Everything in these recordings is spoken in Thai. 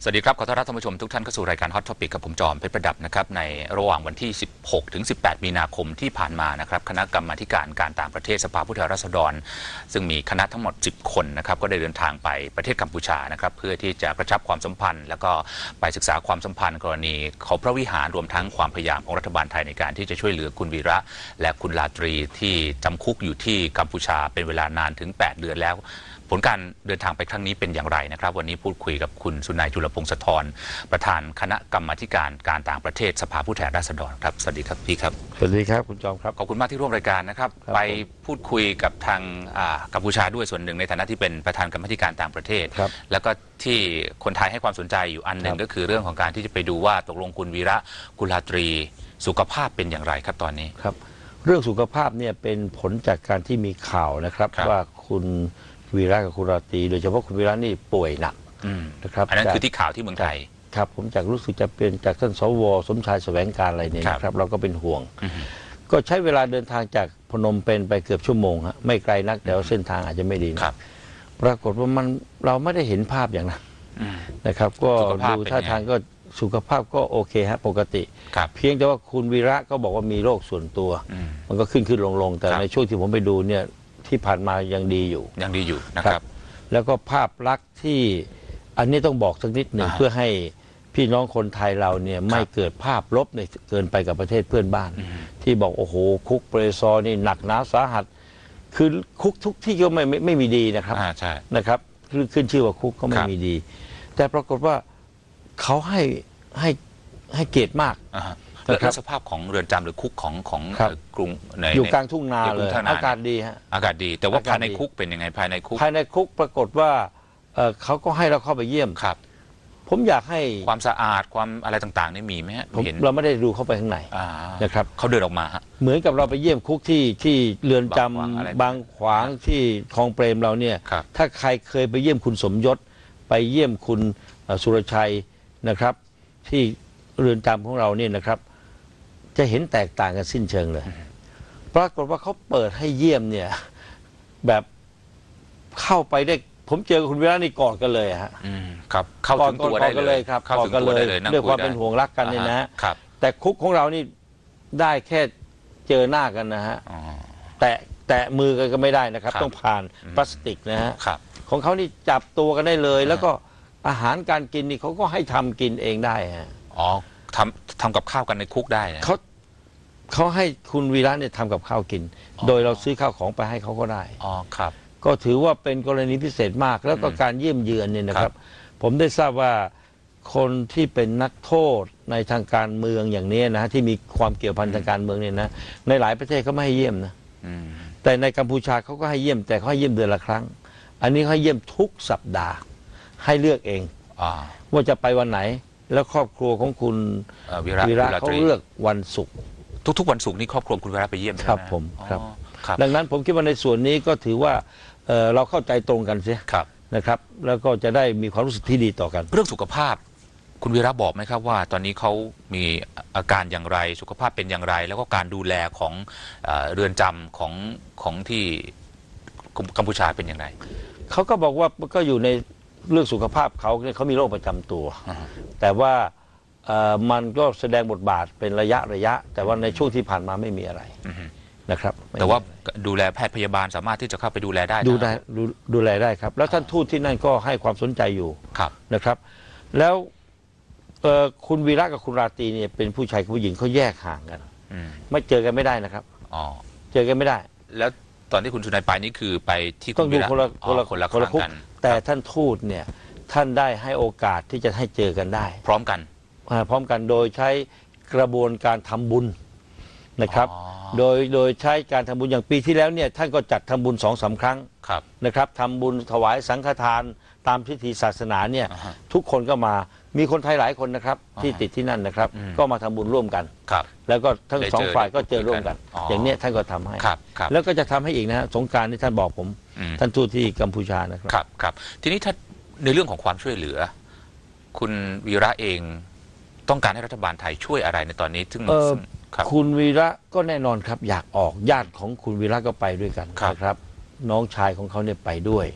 สวัสดีครับขอต้อนรับท่านผู้ชมทุกท่านเข้าสู่รายการ Hot Topic กับผมจอมเพชรประดับนะครับในระหว่างวันที่16ถึง18มีนาคมที่ผ่านมานะครับคณะกรรมาธิการต่างประเทศสภาผู้แทนราษฎรซึ่งมีคณะทั้งหมด10คนนะครับก็ได้เดินทางไปประเทศกัมพูชานะครับเพื่อที่จะกระชับความสัมพันธ์แล้วก็ไปศึกษาความสัมพันธ์กรณีเขาพระวิหารรวมทั้งความพยายามของรัฐบาลไทยในการที่จะช่วยเหลือคุณวีระและคุณลาตรีที่จำคุกอยู่ที่กัมพูชาเป็นเวลานานถึง8 เดือนแล้วผลการเดินทางไปครั้งนี้เป็นอย่างไรนะครับวันนี้พูดคุยกับคุณสุนัยจุลพงษ์สะทรประธานคณะกรรมาธิการต่างประเทศสภาผู้แทนราษฎรครับสวัสดีครับพี่ครับสวัสดีครับคุณจอมครับขอบคุณมากที่ร่วมรายการนะครับไปพูดคุยกับทางกัมพูชาด้วยส่วนหนึ่งในฐานะที่เป็นประธานกรรมาธิการต่างประเทศแล้วก็ที่คนไทยให้ความสนใจอยู่อันหนึ่งก็คือเรื่องของการที่จะไปดูว่าตกลงคุณวีระคุณลาตรีสุขภาพเป็นอย่างไรครับตอนนี้ครับเรื่องสุขภาพเนี่ยเป็นผลจากการที่มีข่าวนะครับว่าคุณวีระกับคุณลาตรีโดยเฉพาะคุณวีระนี่ป่วยหนักนะครับอันนั้นคือที่ข่าวที่เมืองไทยครับผมจากรู้สึกจะเป็นจากท่านสว.สมชายแสวงการอะไรเนี่ยนะครับเราก็เป็นห่วงก็ใช้เวลาเดินทางจากพนมเปญไปเกือบชั่วโมงฮะไม่ไกลนักแต่ว่าเส้นทางอาจจะไม่ดีนะปรากฏว่าเราไม่ได้เห็นภาพอย่างนั้นนะครับก็ดูท่าทางก็สุขภาพก็โอเคฮะปกติเพียงแต่ว่าคุณวีระก็บอกว่ามีโรคส่วนตัวมันก็ขึ้นลงแต่ในช่วงที่ผมไปดูเนี่ยที่ผ่านมายังดีอยู่นะครับแล้วก็ภาพลักษณ์ที่อันนี้ต้องบอกสักนิดหนึ่งเพื่อให้พี่น้องคนไทยเราเนี่ยไม่เกิดภาพลบในเกินไปกับประเทศเพื่อนบ้านที่บอกโอ้โหคุกเปรซอนี่หนักหนาสาหัสคือคุกทุกที่ก็ไม่มีดีนะครับนะครับขึ้นชื่อว่าคุกก็ไม่มีดีแต่ปรากฏว่าเขาให้เกียรติมากแล้วสภาพของเรือนจำหรือคุกของกรุงอยู่กลางทุ่งนาเลยอากาศดีฮะอากาศดีแต่ว่าภายในคุกเป็นยังไงภายในคุกปรากฏว่าเขาก็ให้เราเข้าไปเยี่ยมครับผมอยากให้ความสะอาดความอะไรต่างๆนี่มีไหมฮะเราไม่ได้ดูเข้าไปข้างในนะครับเขาเดินออกมาฮะเหมือนกับเราไปเยี่ยมคุกที่เรือนจำบางขวางที่คลองเปรมเราเนี่ยถ้าใครเคยไปเยี่ยมคุณสมยศไปเยี่ยมคุณสุรชัยนะครับที่เรือนจำของเราเนี่ยนะครับจะเห็นแตกต่างกันสิ้นเชิงเลยปรากฏว่าเขาเปิดให้เยี่ยมเนี่ยแบบเข้าไปได้ผมเจอคุณวีระนี่กอดกันเลยฮะครับเข้าถึงตัวได้เลยครับกอดกันเลยด้วยความเป็นห่วงรักกันนี่นะแต่คุกของเรานี่ได้แค่เจอหน้ากันนะฮะแตะมือกันก็ไม่ได้นะครับต้องผ่านพลาสติกนะฮะของเขานี่จับตัวกันได้เลยแล้วก็อาหารการกินนี่เขาก็ให้ทำกินเองได้ฮะอ๋อทำกับข้าวกันในคุกได้เขาให้คุณวีระเนี่ยทำกับข้าวกินโดยเราซื้อข้าวของไปให้เขาก็ได้อ๋อครับก็ถือว่าเป็นกรณีพิเศษมากแล้วก็การเยี่ยมเยือนเนี่ยนะครับผมได้ทราบว่าคนที่เป็นนักโทษในทางการเมืองอย่างนี้นะที่มีความเกี่ยวพันทางการเมืองเนี่ยนะในหลายประเทศเขาไม่ให้เยี่ยมนะแต่ในกัมพูชาเขาก็ให้เยี่ยมแต่เขาให้เยี่ยมเดือนละครั้งอันนี้เขาให้เยี่ยมทุกสัปดาห์ให้เลือกเองว่าจะไปวันไหนแล้วครอบครัวของคุณวีระเขาเลือกวันศุกร์ทุกวันศุกร์นี่ครอบครัวคุณวีระไปเยี่ยมครับผมครับดังนั้นผมคิดว่าในส่วนนี้ก็ถือว่าเราเข้าใจตรงกันเสียนะครับแล้วก็จะได้มีความรู้สึกที่ดีต่อกันเรื่องสุขภาพคุณวีระบอกไหมครับว่าตอนนี้เขามีอาการอย่างไรสุขภาพเป็นอย่างไรแล้วก็การดูแลของเรือนจำของที่กัมพูชาเป็นอย่างไรเขาก็บอกว่าก็อยู่ในเรื่องสุขภาพเขามีโรคประจำตัวแต่ว่ามันก็แสดงบทบาทเป็นระยะแต่ว่าในช่วงที่ผ่านมาไม่มีอะไรนะครับแต่ว่าดูแลแพทย์พยาบาลสามารถที่จะเข้าไปดูแลได้ดูแลได้ครับแล้วท่านทูตที่นั่นก็ให้ความสนใจอยู่นะครับแล้วคุณวีระกับคุณราตรีเนี่ยเป็นผู้ชายกับผู้หญิงเขาแยกห่างกันไม่เจอกันไม่ได้นะครับเจอกันไม่ได้แล้วตอนที่คุณสุนัยไปนี่คือไปที่ต้องดูคนละคุกแต่ท่านทูตเนี่ยท่านได้ให้โอกาสที่จะให้เจอกันได้พร้อมกันโดยใช้กระบวนการทำบุญนะครับโดยใช้การทำบุญอย่างปีที่แล้วเนี่ยท่านก็จัดทำบุญ2-3 ครั้งนะครับทำบุญถวายสังฆทานตามพิธีศาสนาเนี่ยทุกคนก็มามีคนไทยหลายคนนะครับที่ติดที่นั่นนะครับก็มาทำบุญร่วมกันแล้วก็ทั้งสองฝ่ายก็เจอร่วมกันอย่างนี้ท่านก็ทำให้แล้วก็จะทำให้อีกนะสงกรานต์ที่ท่านบอกผมท่านทูตที่กัมพูชานะครับทีนี้ถ้าในเรื่องของความช่วยเหลือคุณวีระเองต้องการให้รัฐบาลไทยช่วยอะไรในตอนนี้ซึ่งคุณวีระก็แน่นอนครับอยากออกญาติของคุณวีระก็ไปด้วยกันนะครับน้องชายของเขาเนี่ยไปด้วย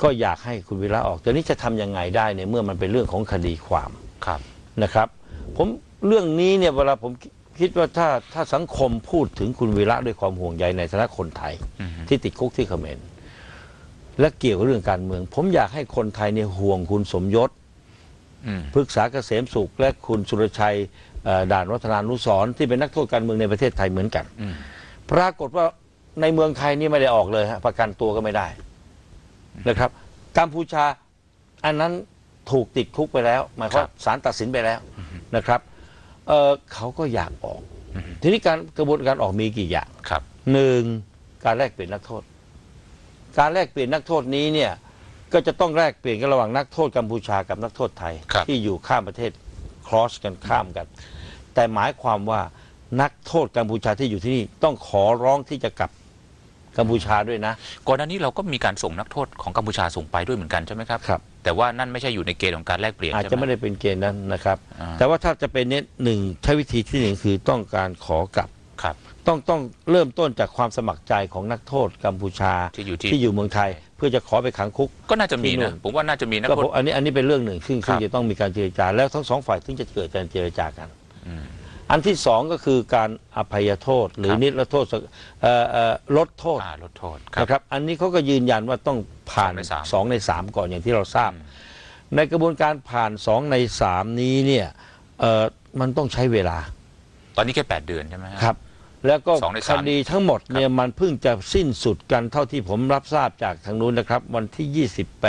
ก็อยากให้คุณวีระออกแต่นี้จะทำยังไงได้ในเมื่อมันเป็นเรื่องของคดีความนะครับผมเรื่องนี้เนี่ยเวลาผมคิดว่าถ้าสังคมพูดถึงคุณวีระด้วยความห่วงใยในฐานะคนไทยที่ติดคุกที่เขมรและเกี่ยวกับเรื่องการเมืองผมอยากให้คนไทยเนี่ยห่วงคุณสมยศพฤกษาเกษมสุขและคุณสุรชัยด่านวัฒนานุสรณ์ที่เป็นนักโทษการเมืองในประเทศไทยเหมือนกันปรากฏว่าในเมืองไทยนี่ไม่ได้ออกเลยฮะประกันตัวก็ไม่ได้นะครับกัมพูชาอันนั้นถูกติดคุกไปแล้วหมายความศาลตัดสินไปแล้วนะครับเขาก็อยากออกทีนี้กระบวนการออกมีกี่อย่างหนึ่งการแลกเปลี่ยนนักโทษการแลกเปลี่ยนนักโทษนี้เนี่ยก็จะต้องแลกเปลี่ยนกันระหว่างนักโทษกัมพูชากับนักโทษไทยที่อยู่ข้ามประเทศครอสกันข้ามกันแต่หมายความว่านักโทษกัมพูชาที่อยู่ที่นี่ต้องขอร้องที่จะกลับกัมพูชาด้วยนะก่อนหน้านี้เราก็มีการส่งนักโทษของกัมพูชาส่งไปด้วยเหมือนกันใช่ไหมครับแต่ว่านั่นไม่ใช่อยู่ในเกณฑ์ของการแลกเปลี่ยนอาจจะไม่ได้เป็นเกณฑ์นั้นนะครับแต่ว่าถ้าจะเป็นเนี่ยหนึ่งใช้วิธีที่หนึ่งคือต้องการขอกลับต้องเริ่มต้นจากความสมัครใจของนักโทษกัมพูชาที่อยู่เมืองไทยเพื่อจะขอไปขังคุกก็น่าจะมีนะผมว่าน่าจะมีนักโทษอันนี้เป็นเรื่องหนึ่งซึ่งจะต้องมีการเจรจาแล้วทั้งสองฝ่ายถึงจะเกิดการเจรจากันอันที่สองก็คือการอภัยโทษหรือนิรโทษลดโทษนะครับอันนี้เขาก็ยืนยันว่าต้องผ่าน2 ใน 3ก่อนอย่างที่เราทราบในกระบวนการผ่าน2 ใน 3นี้เนี่ยมันต้องใช้เวลาตอนนี้แค่8 เดือนใช่ไหมครับแล้วก็คดีทั้งหมดเนี่ยมันเพิ่งจะสิ้นสุดกันเท่าที่ผมรับทราบจากทางนู้นนะครับวันที่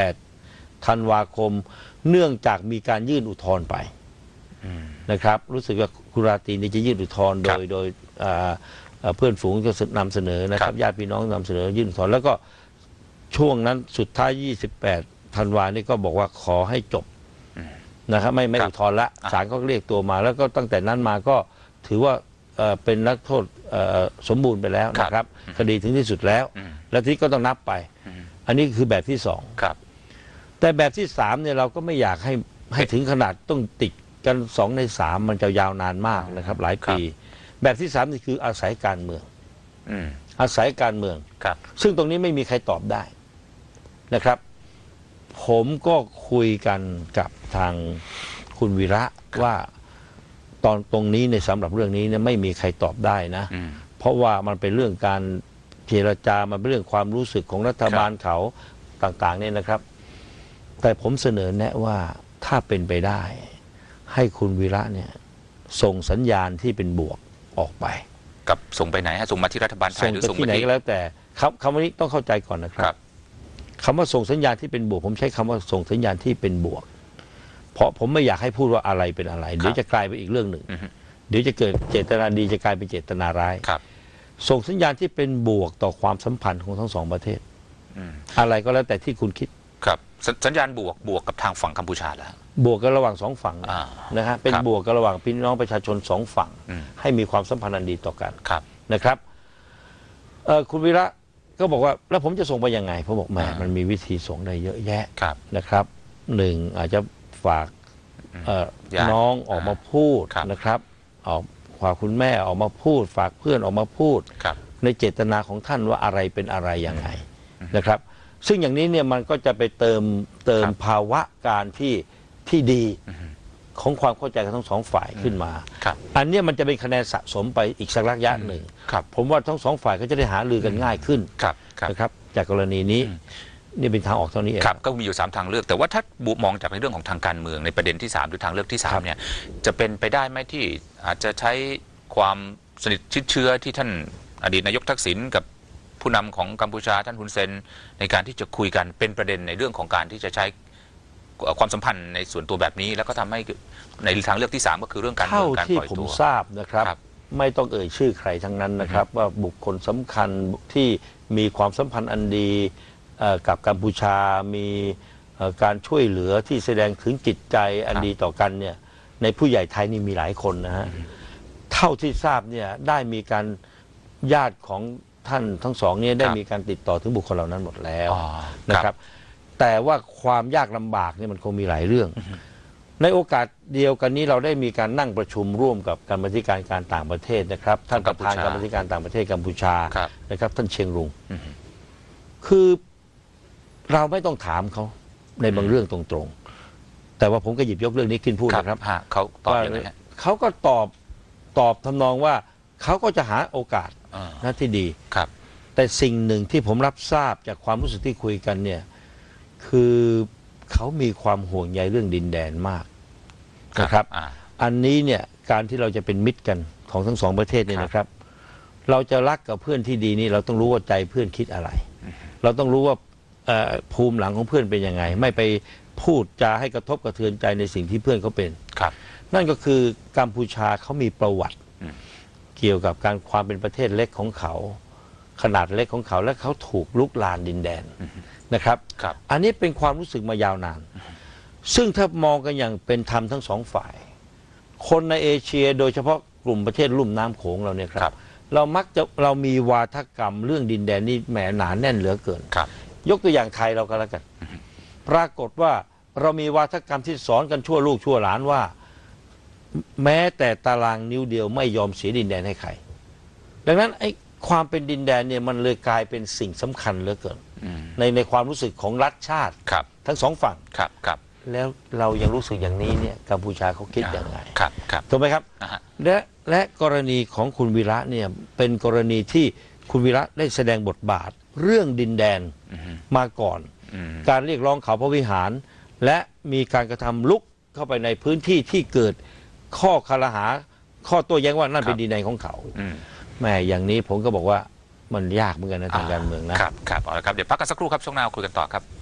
28 ธันวาคมเนื่องจากมีการยื่นอุทธรณ์ไปนะครับรู้สึกว่าคุณราตรีนี่จะยื่นอุทธรณ์โดยเพื่อนฝูงจะนำเสนอนะครับญาติพี่น้องนำเสนอยื่นอุทธรณ์แล้วก็ช่วงนั้นสุดท้าย28 ธันวานี่ก็บอกว่าขอให้จบนะครับไม่อุทธรณ์ละศาลก็เรียกตัวมาแล้วก็ตั้งแต่นั้นมาก็ถือว่าเป็นนักโทษสมบูรณ์ไปแล้วนะครับคดีถึงที่สุดแล้วแล้วที่ก็ต้องนับไปอันนี้คือแบบที่2แต่แบบที่3เนี่ยเราก็ไม่อยากให้ถึงขนาดต้องติดกัน2 ใน 3มันจะยาวนานมากนะครับหลายปีแบบที่3นี่คืออาศัยการเมืองอาศัยการเมืองซึ่งตรงนี้ไม่มีใครตอบได้นะครับผมก็คุยกันกับทางคุณวีระว่าตรงนี้ในสำหรับเรื่องนี้เนี่ยไม่มีใครตอบได้นะเพราะว่ามันเป็นเรื่องการเจรจามันเป็นเรื่องความรู้สึกของรัฐบาลเขาต่างๆเนี่ยนะครับแต่ผมเสนอแนะว่าถ้าเป็นไปได้ให้คุณวีระเนี่ยส่งสัญญาณที่เป็นบวกออกไปกับส่งไปไหนฮะส่งมาที่รัฐบาลไทยหรือส่งไปที่ไหนก็แล้วแต่คำนี้ต้องเข้าใจก่อนนะครับคำว่าส่งสัญญาณที่เป็นบวกผมใช้คำว่าส่งสัญญาณที่เป็นบวกเพราะผมไม่อยากให้พูดว่าอะไรเป็นอะไรเดี๋ยวจะกลายไปอีกเรื่องหนึ่งเดี๋ยวจะเกิดเจตนาดีจะกลายเป็นเจตนาร้ายส่งสัญญาณที่เป็นบวกต่อความสัมพันธ์ของทั้ง2 ประเทศอะไรก็แล้วแต่ที่คุณคิดครับสัญญาณบวกกับทางฝั่งกัมพูชาแล้วบวกกันระหว่าง2 ฝั่งนะฮะเป็นบวกกันระหว่างพี่น้องประชาชน2 ฝั่งให้มีความสัมพันธ์อันดีต่อกันนะครับคุณวีระก็บอกว่าแล้วผมจะส่งไปยังไงผมบอกแหมมันมีวิธีส่งได้เยอะแยะนะครับ1อาจจะฝากน้องออกมาพูดนะครับฝากคุณแม่ออกมาพูดฝากเพื่อนออกมาพูดในเจตนาของท่านว่าอะไรเป็นอะไรยังไงนะครับซึ่งอย่างนี้เนี่ยมันก็จะไปเติมภาวะการที่ดีของความเข้าใจกันทั้ง2 ฝ่ายขึ้นมาอันนี้มันจะเป็นคะแนนสะสมไปอีกสักระยะหนึ่งผมว่าทั้ง2 ฝ่ายก็จะได้หารือกันง่ายขึ้นนะครับจากกรณีนี้นี่เป็นทางออกเท่านี้เองครับก็มีอยู่3 ทางเลือกแต่ว่าถ้ามองจากในเรื่องของทางการเมืองในประเด็นที่3หรือทางเลือกที่3เนี่ยจะเป็นไปได้ไหมที่อาจจะใช้ความสนิทชิดเชื้อที่ท่านอดีตนายกทักษิณกับผู้นำของกัมพูชาท่านฮุนเซนในการที่จะคุยกันเป็นประเด็นในเรื่องของการที่จะใช้ความสัมพันธ์ในส่วนตัวแบบนี้แล้วก็ทำให้ในทางเลือกที่3ก็คือเรื่องการเมืองการปล่อยตัวเท่าที่ผมทราบนะครับไม่ต้องเอ่ยชื่อใครทั้งนั้นนะครับว่าบุคคลสำคัญที่มีความสัมพันธ์อันดีกับกัมพูชามีการช่วยเหลือที่แสดงถึงจิตใจอันดีต่อกันเนี่ยในผู้ใหญ่ไทยนี่มีหลายคนนะฮะเท่าที่ทราบเนี่ยได้มีการญาติของท่านทั้ง2เนี่ยได้มีการติดต่อถึงบุคคลเหล่านั้นหมดแล้วนะครับแต่ว่าความยากลำบากเนี่ยมันคงมีหลายเรื่องในโอกาสเดียวกันนี้เราได้มีการนั่งประชุมร่วมกับกรรมาธิการการต่างประเทศนะครับท่านประธานกรรมาธิการต่างประเทศกัมพูชานะครับท่านเชียงรุงคือเราไม่ต้องถามเขาในบางเรื่องตรงๆแต่ว่าผมก็หยิบยกเรื่องนี้ขึ้นพูดนะครับเขาตอบยังไงเขาก็ตอบทำนองว่าเขาก็จะหาโอกาสนะที่ดีครับแต่สิ่งหนึ่งที่ผมรับทราบจากความรู้สึกที่คุยกันเนี่ยคือเขามีความห่วงใยเรื่องดินแดนมากนะครับอันนี้เนี่ยการที่เราจะเป็นมิตรกันของทั้งสองประเทศเนี่ยนะครับเราจะรักกับเพื่อนที่ดีนี่เราต้องรู้ว่าใจเพื่อนคิดอะไรเราต้องรู้ว่าภูมิหลังของเพื่อนเป็นยังไงไม่ไปพูดจาให้กระทบกระเทือนใจในสิ่งที่เพื่อนเขาเป็นนั่นก็คือกัมพูชาเขามีประวัติเกี่ยวกับการความเป็นประเทศเล็กของเขาขนาดเล็กของเขาและเขาถูกลุกลานดินแดนนะครับอันนี้เป็นความรู้สึกมายาวนานซึ่งถ้ามองกันอย่างเป็นธรรมทั้งสองฝ่ายคนในเอเชียโดยเฉพาะกลุ่มประเทศลุ่มน้ำโขงเราเนี่ยครับเรามีวาทกรรมเรื่องดินแดนนี่แหมหนาแน่นเหลือเกินยกตัวอย่างไทยเราก็แล้วกันปรากฏว่าเรามีวาทกรรมที่สอนกันชั่วลูกชั่วหลานว่าแม้แต่ตารางนิ้วเดียวไม่ยอมเสียดินแดนให้ใครดังนั้นไอ้ความเป็นดินแดนเนี่ยมันเลยกลายเป็นสิ่งสำคัญเหลือเกินในความรู้สึกของรัฐชาติทั้งสองฝั่งแล้วเรายังรู้สึกอย่างนี้เนี่ยกัมพูชาเขาคิดอย่างไรถูกไหมครับและกรณีของคุณวีระเนี่ยเป็นกรณีที่คุณวีระได้แสดงบทบาทเรื่องดินแดนมาก่อนการเรียกร้องเขาพระวิหารและมีการกระทำลุกเข้าไปในพื้นที่ที่เกิดข้อคารหาข้อโต้แย้งว่านั่นเป็นดินแดนของเขาแม่อย่างนี้ผมก็บอกว่ามันยากเหมือนกันนะทางการเมืองนะครับเอาละครับเดี๋ยวพักกันสักครู่ครับช่วงหน้าคุยกันต่อครับ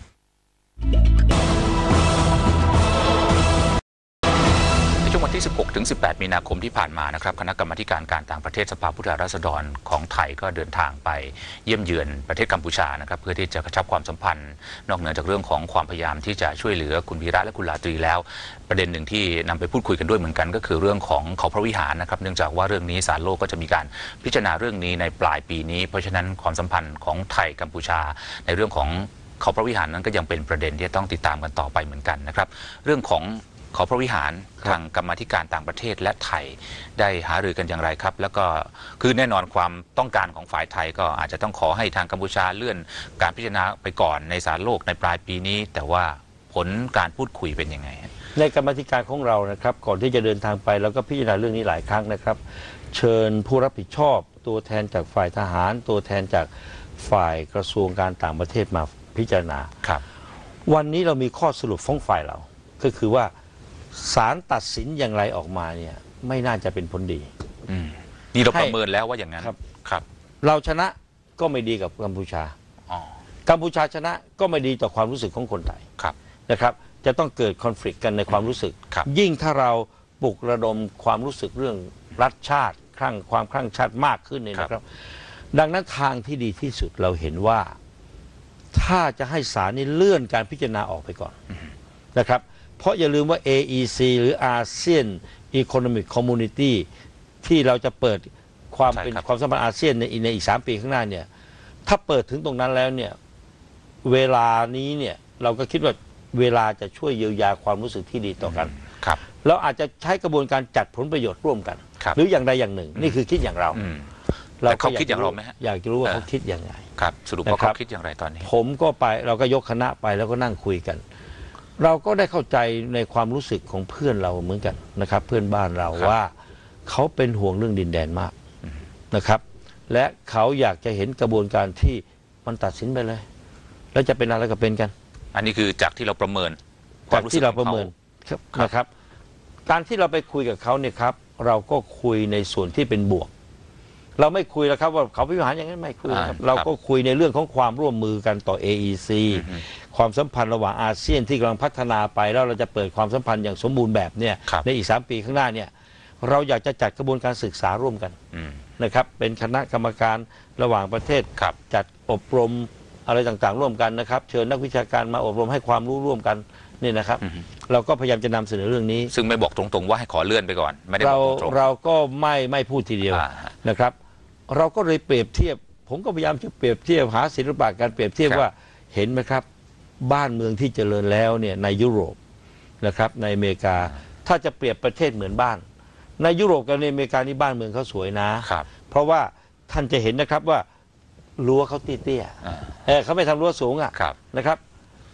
ช่วงวันที่ 16 ถึง 18 มีนาคมที่ผ่านมานะครับคณะกรรมาการการต่างประเทศสภาผู้แทนราษฎรของไทยก็เดินทางไปเยี่ยมเยือนประเทศกัมพูชานะครับเพื่อที่จะกระชับความสัมพันธ์นอกเหนือจากเรื่องของความพยายามที่จะช่วยเหลือคุณวีระและคุณลาตรีแล้วประเด็นหนึ่งที่นำไปพูดคุยกันด้วยเหมือนกันก็คือเรื่องของเขาพระวิหารนะครับเนื่องจากว่าเรื่องนี้ศาลโลกก็จะมีการพิจารณาเรื่องนี้ในปลายปีนี้เพราะฉะนั้นความสัมพันธ์ของไทยกัมพูชาในเรื่องของเขาพระวิหารนั้นก็ยังเป็นประเด็นที่ต้องติดตามกันต่อไปเหมือนกันนะครับเรื่องของเขาพระวิหารทางกรรมาธิการต่างประเทศและไทยได้หารือกันอย่างไรครับแล้วก็คือแน่นอนความต้องการของฝ่ายไทยก็อาจจะต้องขอให้ทางกัมพูชาเลื่อนการพิจารณาไปก่อนในศาลโลกในปลายปีนี้แต่ว่าผลการพูดคุยเป็นยังไงในกรรมาธิการของเรานะครับก่อนที่จะเดินทางไปเราก็พิจารณาเรื่องนี้หลายครั้งนะครับเชิญผู้รับผิดชอบตัวแทนจากฝ่ายทหารตัวแทนจากฝ่ายกระทรวงการต่างประเทศมาพิจารณาครับวันนี้เรามีข้อสรุปของฝ่ายเราก็คือว่าศาลตัดสินอย่างไรออกมาเนี่ยไม่น่าจะเป็นผลดีนี่เราประเมินแล้วว่าอย่างนั้นครับเราชนะก็ไม่ดีกับกัมพูชากัมพูชาชนะก็ไม่ดีต่อความรู้สึกของคนไทยนะครับจะต้องเกิดคอนฟ lict กันในความรู้สึกยิ่งถ้าเราปลุกระดมความรู้สึกเรื่องรัฐชาติความคลั่งชาติมากขึ้นเนี่ยนะครับดังนั้นทางที่ดีที่สุดเราเห็นว่าถ้าจะให้ศาลนี้เลื่อนการพิจารณาออกไปก่อนนะครับเพราะอย่าลืมว่า AEC หรือ ASEAN Economic Community ที่เราจะเปิดความเป็นความสัมพันธ์อาเซียนในอีก3 ปีข้างหน้าเนี่ยถ้าเปิดถึงตรงนั้นแล้วเนี่ยเวลานี้เนี่ยเราก็คิดว่าเวลาจะช่วยเยียวยาความรู้สึกที่ดีต่อกันเราอาจจะใช้กระบวนการจัดผลประโยชน์ร่วมกันหรืออย่างใดอย่างหนึ่งนี่คือคิดอย่างเราเขาคิดอย่างเราไหมฮะอยากจะรู้ว่าเขาคิดอย่างไรครับสรุปว่าเขาคิดอย่างไรตอนนี้ผมก็ไปเราก็ยกคณะไปแล้วก็นั่งคุยกันเราก็ได้เข้าใจในความรู้สึกของเพื่อนเราเหมือนกันนะครับเพื่อนบ้านเราว่าเขาเป็นห่วงเรื่องดินแดนมากนะครับและเขาอยากจะเห็นกระบวนการที่มันตัดสินไปเลยแล้วจะเป็นอะไรก็เป็นกันอันนี้คือจากที่เราประเมินจากที่เราประเมินนะครับการที่เราไปคุยกับเขาเนี่ยครับเราก็คุยในส่วนที่เป็นบวกเราไม่คุยแล้วครับว่าเขาพิพากษาอย่างนั้นไม่คุยครับเราก็คุยในเรื่องของความร่วมมือกันต่อ AEC ความสัมพันธ์ระหว่างอาเซียนที่กำลังพัฒนาไปแล้วเราจะเปิดความสัมพันธ์อย่างสมบูรณ์แบบเนี่ยในอีก3 ปีข้างหน้าเนี่ยเราอยากจะจัดกระบวนการศึกษาร่วมกันนะครับเป็นคณะกรรมการระหว่างประเทศจัดอบรมอะไรต่างๆร่วมกันนะครับเชิญนักวิชาการมาอบรมให้ความรู้ร่วมกันนี่นะครับเราก็พยายามจะนำเสนอเรื่องนี้ซึ่งไม่บอกตรงๆว่าให้ขอเลื่อนไปก่อนไม่ได้บอกตรงๆเราก็ไม่พูดทีเดียวนะครับเราก็เลยเปรียบเทียบผมก็พยายามจะเปรียบเทียบหาศิลปะการเปรียบเทียบว่าเห็นไหมครับบ้านเมืองที่เจริญแล้วเนี่ยในยุโรปนะครับในอเมริกาถ้าจะเปรียบประเทศเหมือนบ้านในยุโรปกับในอเมริกานี่บ้านเมืองเขาสวยนะเพราะว่าท่านจะเห็นนะครับว่ารั้วเขาเตี้ยๆเขาไม่ทำรั้วสูงนะครับ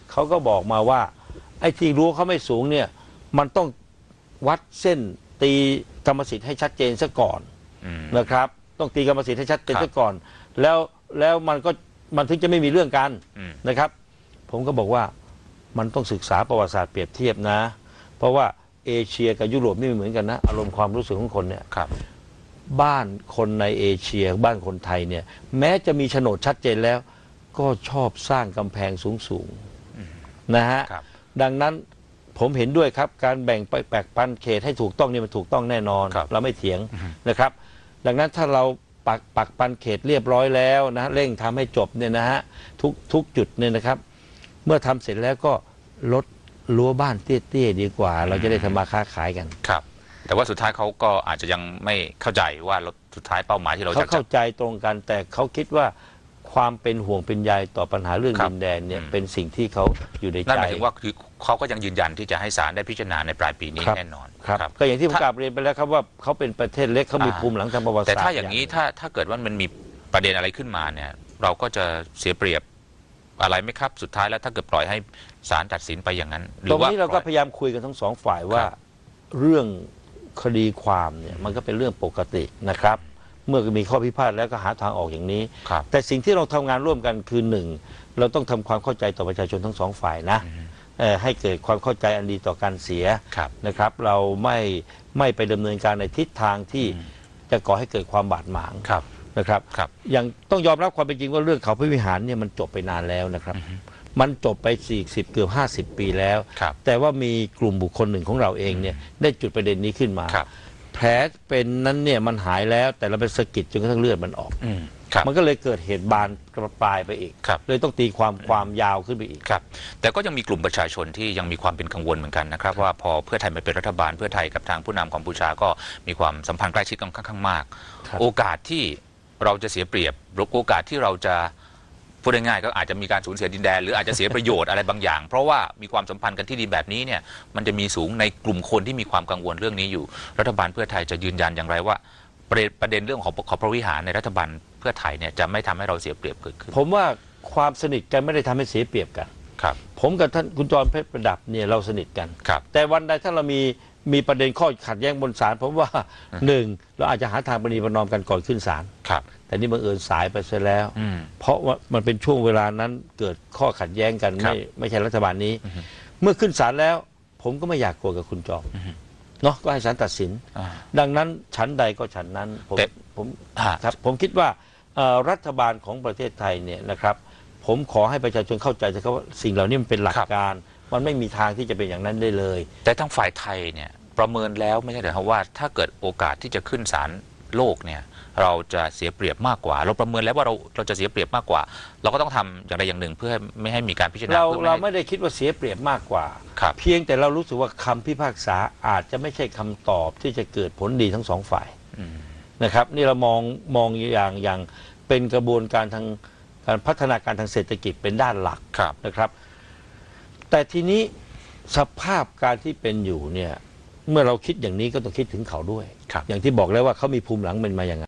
เขาก็บอกมาว่าไอ้ที่รั้วเขาไม่สูงเนี่ยมันต้องวัดเส้นตีกรรมสิทธิ์ให้ชัดเจนซะก่อนนะครับต้องตีกรรมสิทธิ์ให้ชัดเจนซะก่อนแล้วมันถึงจะไม่มีเรื่องกันนะครับผมก็บอกว่ามันต้องศึกษาประวัติศาสตร์เปรียบเทียบนะเพราะว่าเอเชียกับยุโรปไม่เหมือนกันนะอารมณ์ความรู้สึกของคนเนี่ยบ้านคนในเอเชียบ้านคนไทยเนี่ยแม้จะมีโฉนดชัดเจนแล้วก็ชอบสร้างกำแพงสูงๆนะฮะดังนั้นผมเห็นด้วยครับการแบ่งปันเขตให้ถูกต้องนี่มันถูกต้องแน่นอนเราไม่เถียงนะครับดังนั้นถ้าเราปักปันเขตเรียบร้อยแล้วนะเร่งทำให้จบเนี่ยนะฮะทุกจุดเนี่ยนะครับเมื่อทำเสร็จแล้วก็ลดรั้วบ้านเตี้ยๆดีกว่าเราจะได้ทำมาค้าขายกันครับแต่ว่าสุดท้ายเขาก็อาจจะยังไม่เข้าใจว่าสุดท้ายเป้าหมายที่เราจะเข้าใจตรงกันแต่เขาคิดว่าความเป็นห่วงเป็นใยต่อปัญหาเรื่องดินแดนเนี่ยเป็นสิ่งที่เขาอยู่ในใจนั่นหมายถึงว่าคือเขาก็ยังยืนยันที่จะให้ศาลได้พิจารณาในปลายปีนี้แน่นอนครับก็อย่างที่ผมกล่าวเรียนไปแล้วครับว่าเขาเป็นประเทศเล็กเขามีภูมิหลังทางประวัติศาสตร์แต่ถ้าอย่างนี้ถ้าเกิดว่ามันมีประเด็นอะไรขึ้นมาเนี่ยเราก็จะเสียเปรียบอะไรไหมครับสุดท้ายแล้วถ้าเกิดปล่อยให้ศาลตัดสินไปอย่างนั้นตรงนี้เราก็พยายามคุยกันทั้งสองฝ่ายว่าเรื่องคดีความเนี่ยมันก็เป็นเรื่องปกตินะครับเมื่อมีข้อพิพาทแล้วก็หาทางออกอย่างนี้แต่สิ่งที่เราทำงานร่วมกันคือหนึ่งเราต้องทำความเข้าใจต่อประชาชนทั้งสองฝ่ายนะให้เกิดความเข้าใจอันดีต่อการเสียนะครับเราไม่ไปดำเนินการในทิศทางที่จะก่อให้เกิดความบาดหมางนะครับอย่างต้องยอมรับความเป็นจริงว่าเรื่องเขาพระวิหารเนี่ยมันจบไปนานแล้วนะครับมันจบไป40เกือบ50 ปีแล้วแต่ว่ามีกลุ่มบุคคลหนึ่งของเราเองเนี่ยได้จุดประเด็นนี้ขึ้นมาแผลเป็นนั้นเนี่ยมันหายแล้วแต่เราไปสะกิดจนกระทั่งเลือดมันออกมันก็เลยเกิดเหตุบานปลายไปอีกเลยต้องตีความยาวขึ้นไปอีกครับแต่ก็ยังมีกลุ่มประชาชนที่ยังมีความเป็นกังวลเหมือนกันนะครับว่าพอเพื่อไทยมาเป็นรัฐบาลเพื่อไทยกับทางผู้นำกัมพูชาก็มีความสัมพันธ์ใกล้ชิดกันค่อนข้างมากโอกาสที่เราจะเสียเปรียบหรือโอกาสที่เราจะพูดง่ายๆก็อาจจะมีการสูญเสียดินแดนหรืออาจจะเสียประโยชน์อะไรบางอย่างเพราะว่ามีความสัมพันธ์กันที่ดีแบบนี้เนี่ยมันจะมีสูงในกลุ่มคนที่มีความกังวลเรื่องนี้อยู่รัฐบาลเพื่อไทยจะยืนยันอย่างไรว่าประเด็นเรื่องของพระวิหารในรัฐบาลเพื่อไทยเนี่ยจะไม่ทำให้เราเสียเปรียบเกิดขึ้นผมว่าความสนิทกันไม่ได้ทำให้เสียเปรียบกันครับผมกับท่านคุณจรเพชรประดับเนี่ยเราสนิทกันแต่วันใดถ้าเรามีประเด็นข้อขัดแย้งบนศาลผมว่าหนึ่งเราอาจจะหาทางประนีประนอมกันก่อนขึ้นศาลแต่นี่บังเอิญสายไปซะแล้วเพราะว่ามันเป็นช่วงเวลานั้นเกิดข้อขัดแย้งกันไม่ใช่รัฐบาลนี้เมื่อขึ้นศาลแล้วผมก็ไม่อยากโกรธกับคุณจอมเนาะก็ให้ศาลตัดสินดังนั้นชั้นใดก็ชั้นนั้นผมคิดว่ารัฐบาลของประเทศไทยเนี่ยนะครับผมขอให้ประชาชนเข้าใจนะครับว่าสิ่งเหล่านี้มันเป็นหลักการมันไม่มีทางที่จะเป็นอย่างนั้นได้เลยแต่ทั้งฝ่ายไทยเนี่ยประเมินแล้วไม่ใช่เหรอครับว่าถ้าเกิดโอกาสที่จะขึ้นศาลโลกเนี่ยเราจะเสียเปรียบมากกว่าเราประเมินแล้วว่าเราจะเสียเปรียบมากกว่าเราก็ต้องทำอย่างใดอย่างหนึ่งเพื่อไม่ให้มีการพิจารณาเราไม่ได้คิดว่าเสียเปรียบมากกว่าเพียงแต่เรารู้สึกว่าคำพิพากษาอาจจะไม่ใช่คำตอบที่จะเกิดผลดีทั้งสองฝ่ายนะครับนี่เรามองอย่างเป็นกระบวนการทางการพัฒนาการทางเศรษฐกิจเป็นด้านหลักนะครับแต่ทีนี้สภาพการที่เป็นอยู่เนี่ยเมื่อเราคิดอย่างนี้ก็ต้องคิดถึงเขาด้วยอย่างที่บอกแล้วว่าเขามีภูมิหลังเป็นมาอย่างไร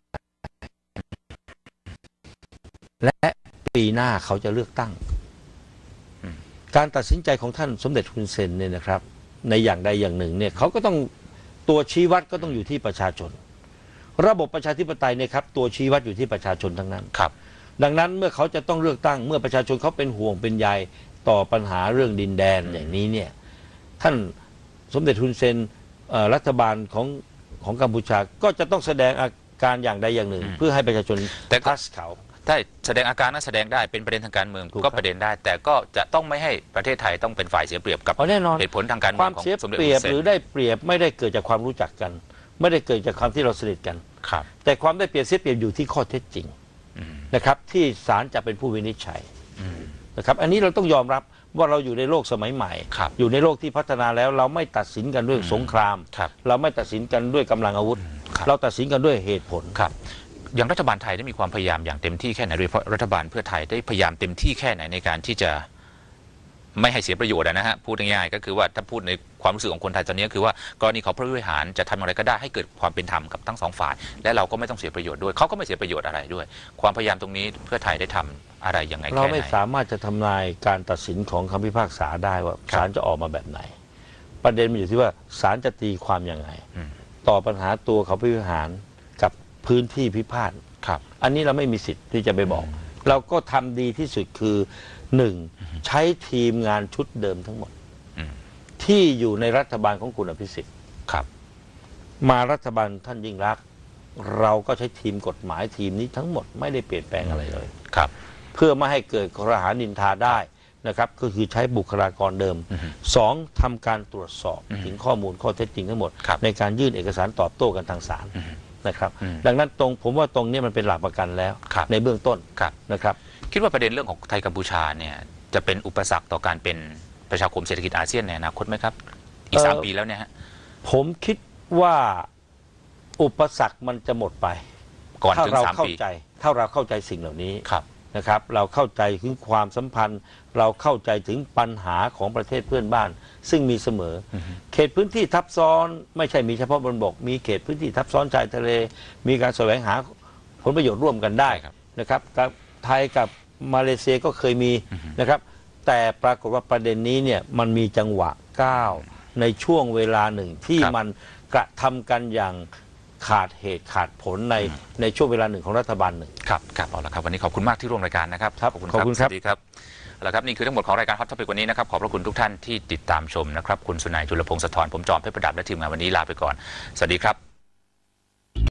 และปีหน้าเขาจะเลือกตั้งการตัดสินใจของท่านสมเด็จฮุนเซนเนี่ยนะครับในอย่างใดอย่างหนึ่งเนี่ยเขาก็ต้องตัวชี้วัดก็ต้องอยู่ที่ประชาชนระบบประชาธิปไตยเนี่ยครับตัวชี้วัดอยู่ที่ประชาชนทั้งนั้นดังนั้นเมื่อเขาจะต้องเลือกตั้งเมื่อประชาชนเขาเป็นห่วงเป็นใยต่อปัญหาเรื่องดินแดนอย่างนี้เนี่ยท่านสมเด็จฮุนเซนรัฐบาลของกัมพูชาก็จะต้องแสดงอาการอย่างใดอย่างหนึ่งเพื่อให้ประชาชนทัสเขาถ้าแสดงอาการนั้นแสดงได้เป็นประเด็นทางการเมืองก็ประเด็นได้แต่ก็จะต้องไม่ให้ประเทศไทยต้องเป็นฝ่ายเสียเปรียบกับเหตุผลทางการเมืองของสมเด็จฮุนเซนความเสียเปรียบหรือได้เปรียบไม่ได้เกิดจากความรู้จักกันไม่ได้เกิดจากความที่เราสนิทกันแต่ความได้เปรียบเสียเปรียบอยู่ที่ข้อเท็จจริงนะครับที่ศาลจะเป็นผู้วินิจฉัยนะครับอันนี้เราต้องยอมรับว่าเราอยู่ในโลกสมัยใหม่อยู่ในโลกที่พัฒนาแล้วเราไม่ตัดสินกันด้วยสงครามเราไม่ตัดสินกันด้วยกำลังอาวุธเราตัดสินกันด้วยเหตุผลอย่างรัฐบาลไทยได้มีความพยายามอย่างเต็มที่แค่ไหนโดยเฉพาะรัฐบาลเพื่อไทยได้พยายามเต็มที่แค่ไหนในการที่จะไม่ให้เสียประโยชน์นะฮะพูดง่ายๆก็คือว่าถ้าพูดในความรู้สึกของคนไทยตอนนี้คือว่ากรณีของผู้บริหารจะทำอะไรก็ได้ให้เกิดความเป็นธรรมกับทั้งสองฝ่ายและเราก็ไม่ต้องเสียประโยชน์ด้วยเขาก็ไม่เสียประโยชน์อะไรด้วยความพยายามตรงนี้เพื่อไทยได้ทำอะไรยังไงแค่ไหนเราไม่สามารถจะทำนายการตัดสินของคำพิพากษาได้ว่าศาลจะออกมาแบบไหนประเด็นมันอยู่ที่ว่าศาลจะตีความยังไงต่อปัญหาตัวเขาผู้บริหารกับพื้นที่พิพาทอันนี้เราไม่มีสิทธิ์ที่จะไปบอกเราก็ทำดีที่สุดคือหนึ่งใช้ทีมงานชุดเดิมทั้งหมดที่อยู่ในรัฐบาลของคุณอภิสิทธิ์มารัฐบาลท่านยิ่งรักษณ์เราก็ใช้ทีมกฎหมายทีมนี้ทั้งหมดไม่ได้เปลี่ยนแปลงอะไรเลยเพื่อไม่ให้เกิดข้อหานินทาได้นะครับก็คือใช้บุคลากรเดิมสองทำการตรวจสอบถึงข้อมูลข้อเท็จจริงทั้งหมดในการยื่นเอกสารตอบโต้กันทางศาลนะครับดังนั้นผมว่าตรงนี้มันเป็นหลักประกันแล้วในเบื้องต้นนะครับคิดว่าประเด็นเรื่องของไทยกัมพูชาเนี่ยจะเป็นอุปสรรคต่อการเป็นประชาคมเศรษฐกิจอาเซียนในอนาคตไหมครับอีก3 ปีแล้วเนี่ยฮะผมคิดว่าอุปสรรคมันจะหมดไปก่อนถึง3 ปีถ้าเราเข้าใจสิ่งเหล่านี้นะครับเราเข้าใจถึงความสัมพันธ์เราเข้าใจถึงปัญหาของประเทศเพื่อนบ้านซึ่งมีเสมอเขตพื้นที่ทับซ้อนไม่ใช่มีเฉพาะบนบกมีเขตพื้นที่ทับซ้อนชายทะเลมีการแสวงหาผลประโยชน์ร่วมกันได้นะครับไทยกับมาเลเซียก็เคยมีนะครับแต่ปรากฏว่าประเด็นนี้เนี่ยมันมีจังหวะก้าวในช่วงเวลาหนึ่งที่มันกระทำกันอย่างขาดเหตุขาดผลในช่วงเวลาหนึ่งของรัฐบาลหนึ่งครับเอาละครับวันนี้ขอบคุณมากที่ร่วมรายการนะครับขอบคุณครับสวัสดีครับเอาละครับนี่คือทั้งหมดของรายการฮอตท็อปิกวันนี้นะครับขอบพระคุณทุกท่านที่ติดตามชมนะครับคุณสุนัยจุลพงศ์สะท้อนผมจอมเพชรประดับและทีมงานวันนี้ลาไปก่อนสวัสดีครับ